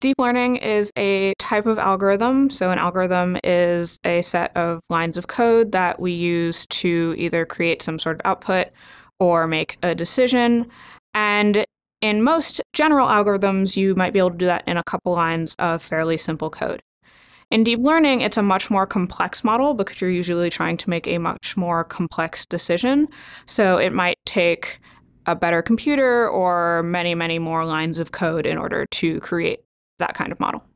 Deep learning is a type of algorithm. So an algorithm is a set of lines of code that we use to either create some sort of output or make a decision. And in most general algorithms, you might be able to do that in a couple lines of fairly simple code. In deep learning, it's a much more complex model because you're usually trying to make a much more complex decision. So it might take a better computer or many, many more lines of code in order to create that kind of model.